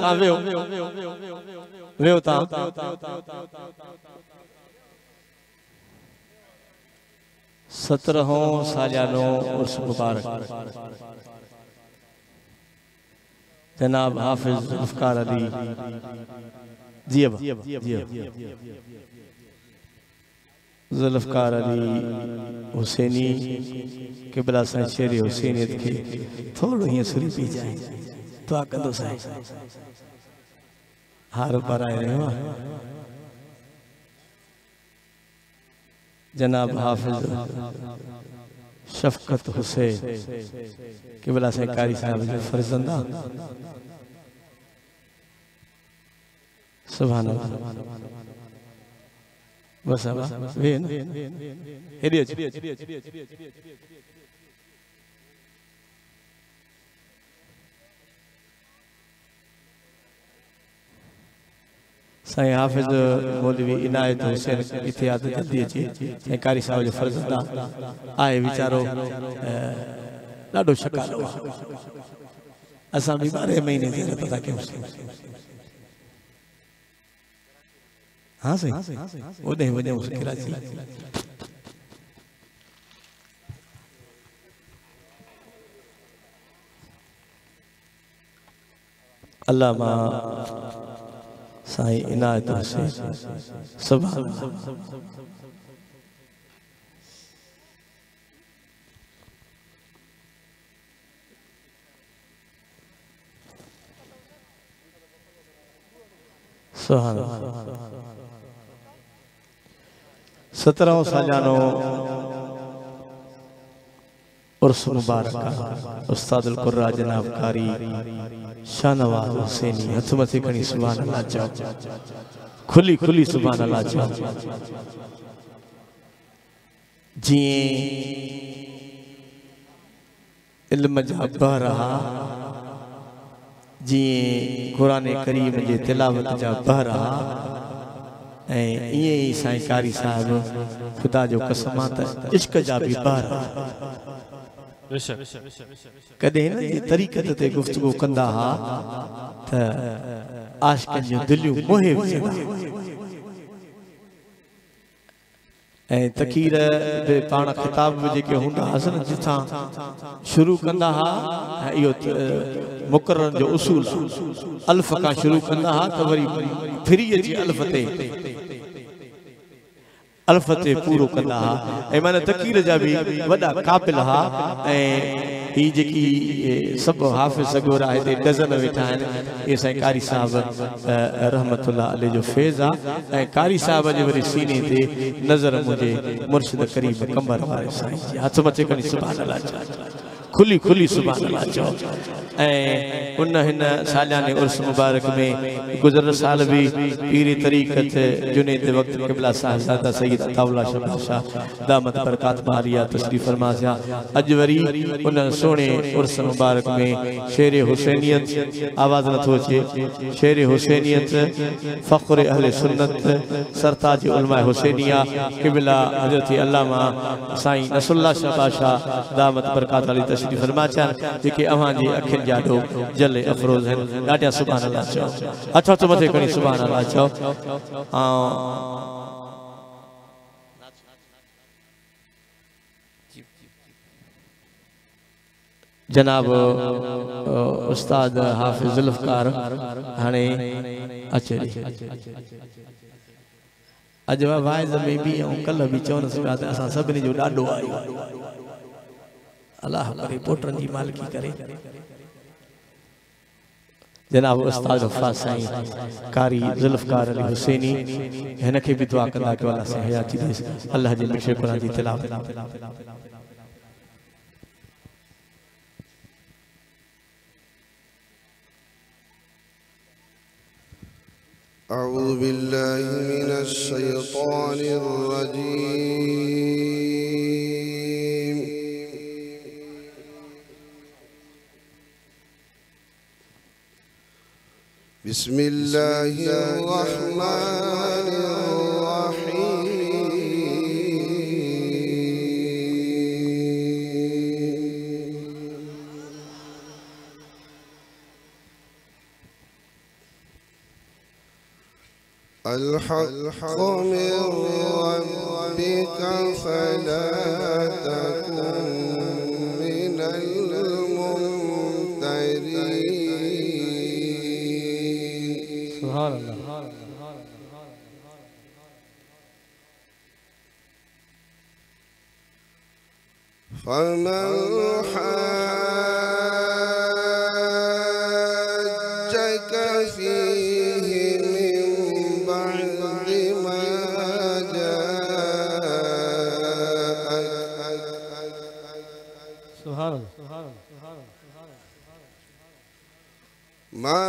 वेहो ता सत्रहों सालियानो उर्स मुबारक जनाब हाफिज जुल्फकार अली जुल्फकार अली हुसैनी किबला साईं शेर हुसैनियत के थोड़ो ही सुरी पी जाए तो आकंदो साईं हार पर आए रहे हो जनाब हाफिज शफकत हुसैन किबला साईं कारी साहब जो फर्जंदा सुभान अल्लाह बस अब वे हेडियो साईं हाफिज मौलवी इनायत हुसैन इतिहाद जल्दी अची साईं कारी साहब जो फर्जंदा आए वीचारो ॾाढो शकालो असां भी 12 महीने थी पता कयूं हाँ सही ओॾे वञूं कराची अल्लामा साईं इनायत हुसैन सुभान सुभान 17 सालियानो उर्स मुबारक उस्ताद कुर्रा जनाब कारी शाहनवाज हुसैनी हथ मथे खणी सुभान अल्लाह चओ खुली खुली सुभान अल्लाह चओ जी इल्म जा बहरहा जी कुरान करीम जे तिलावत जा बहरहा ये साईं कारी साहब खुदा जो कसमात इश्क जा भी बहरहा कदे न जी तरीक़त ते गुफ्तगू कंदा हा त आशिकन जो दिलियूं मोहे वञंदा ऐं तकीर बि पाण खिताब जेके हूंदा हुआसीं न जिथां शुरू कंदा हा इहो मुक़रर जो उसूल अल्फ खां शुरू कंदा हा त वरी फिरी अची अल्फ ते पूरो कंदा हा ऐं माना तकीर जा भी वॾा क़ाबिल हा ऐं ही जेकी सब हाफिज सगोरा हिते डज़न वेठा आहिनि ये साईं कारी साहब रहमतुल्लाह अलैह जो फैज़ आ ऐं कारी साहब जे वरी सीने ते नज़र मुझे मुर्शिद करीम कंबर वारे साईं जी हथ मथे खणी सुभान अल्लाह खुली खुली सुभान अल्लाह चओ ऐं उन हिन सालियाने उर्स मुबारक में गुज़र साल भी पीरी तरीक़त जुनेद वक्त क़िबला साहिबज़ादा सैयद अताउल्लाह शबाब शाह दामत बरकात बारिया तशरीफ़ फरमाया अज वरी उन सोने उर्स मुबारक में शेर हुसैनियत आवाज़ नथो अचे शेर हुसैनियत फ़ख्र अहले सुन्नत सरताज उलमा हुसैनिया क़िबला हज़रत अल्लामा साईं नसरुल्लाह शबाब शाह दामत बरकात वाली तशरीफ़ फरमाया जेके अवां जी अखियुनि जा डो जले अफरोज़ हैं ॾाढा सुभान अल्लाह चओ हथ हथ मथे खणी सुभान अल्लाह चओ जनाब उस्ताद हाफिज जुल्फकार हाणे अचे अज वाइज़ में भी कल भी चवनि पिया त असां सभिनी जो ॾाढो आयो अल्लाह करे पोटनि जी मालिकी करे जनाब उस्ताद वफ़ा साईं कारी जुल्फकार अली हुसैनी हिन खे भी दुआ कंदा कि अल्लाह से हयाती ॾेसि अल्लाह जे मिठे क़ुरान जी तिलावत أعوذ بالله من الشيطان الرجيم بسم الله الرحمن الرحيم الحق من ربك فلا تكن من الممترين. سبحان الله. فمن حاجك فيه من بعد ما جاءك سبحان الله. ما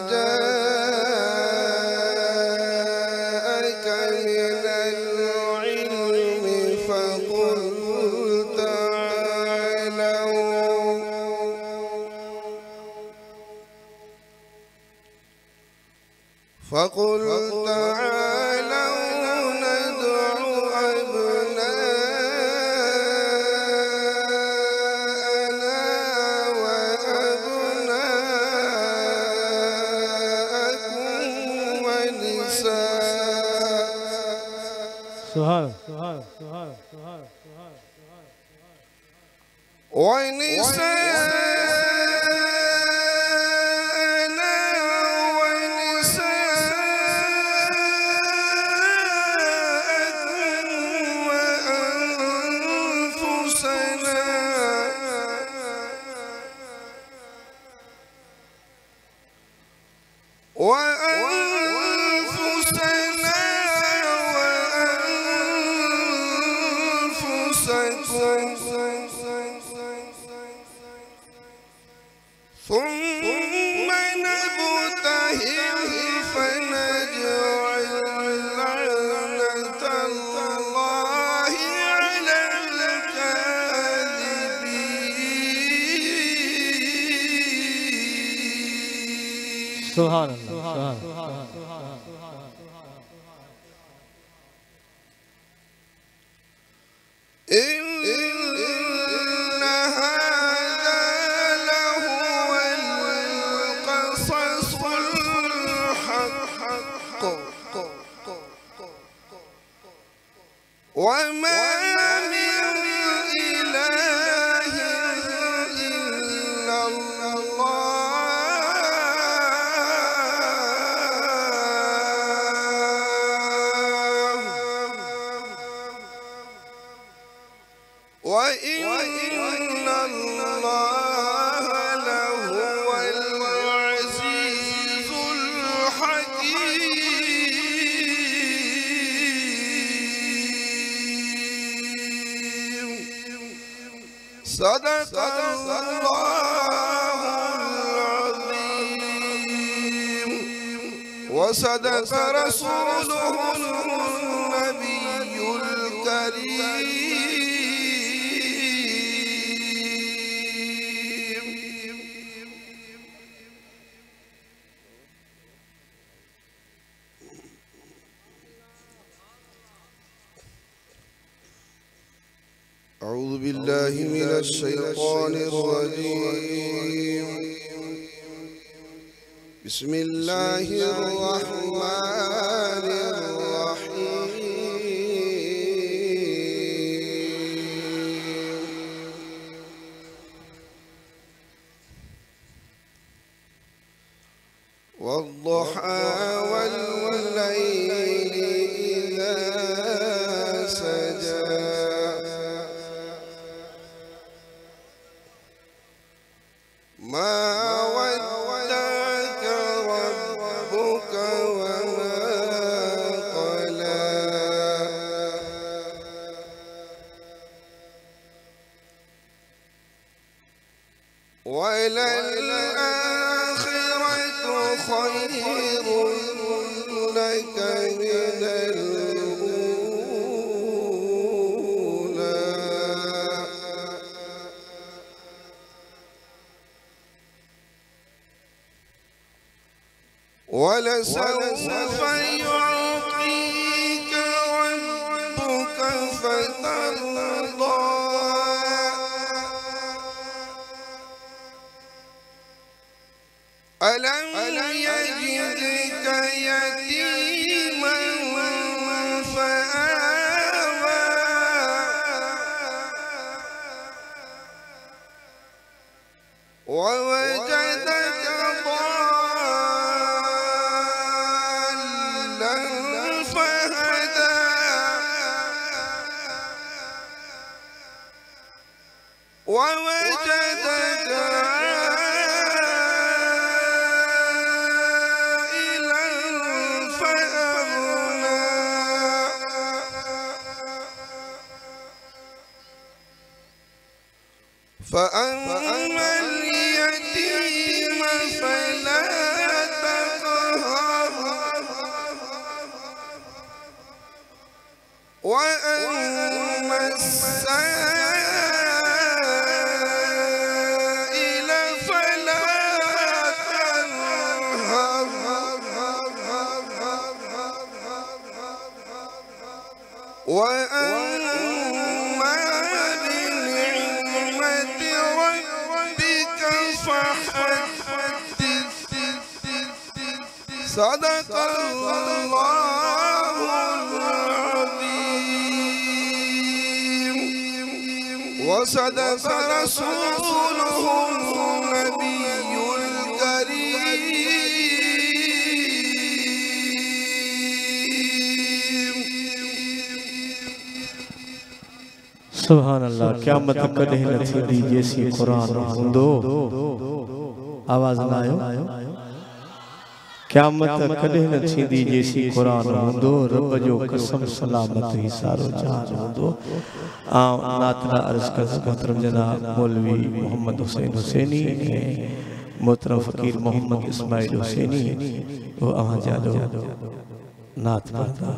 جاءك من العلم فقل تعالوا ندع أبناءنا وأبناءكم ونساءنا وأنفسنا وأنفسكم ثم نبتهل فنجعل لعنة الله على الكاذبين. سبحان الله. إن هذا لهو القصص الحق وما من إله إلا الله وإن الله لهو العزيز الحكيم. صدق الله العظيم وصدق رسوله النبي الكريم. أعوذ بالله من الشيطان الرجيم. بسم الله الرحمن الرحيم. والضحى والليل إذا سجى ما ودعك ربك وما قلى وللآخرة خير لك من الأولى ولسوف يعطيك ربك فترضى ألم يجدك يتيما فأما اليتيم فلا تقهر وأما السائل فلا تنهر وأما بنعمة ربك فحدث صدق الله العظيم وصدق رسوله النبي الكريم सुभान अल्लाह क़यामत कॾहिं न थींदी जेसी क़ुरान हूंदो आवाज़ न आयो क़यामत कॾहिं न थींदी जेसी क़ुरान हूंदो रब जो कसम सलामत ही सारो जहान हूंदो नातना अर्ज़ कर मोहतरम जनाब मौलवी मोहम्मद हुसैन हुसैनी मोहतरम फ़कीर मोहम्मद इस्माइल हुसैनी वो अवां जादो नात पढ़ता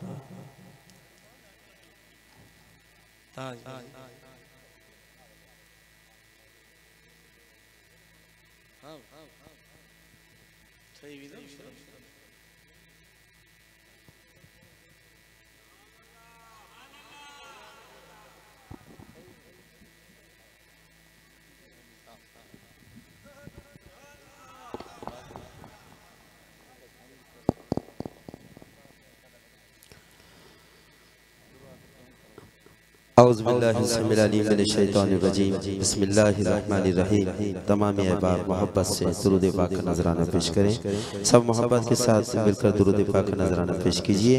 औज़ु बिल्लाहि समीउल अलीम मिनश शैतानिर रजीम बिस्मिल्लाहिर्रहमानिर रहीम। तमाम अहबाब मोहब्बत से दुरूद पाक का नजराना पेश करें। सब मोहब्बत के साथ मिलकर दुरूद पाक का नजराना पेश कीजिए।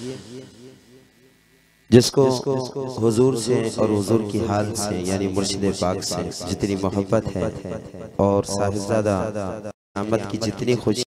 जिसको हुजूर से और हुजूर की हाल से यानी मुर्शिद पाक से जितनी मोहब्बत है और साहिबजादा अहमद की जितनी खुशी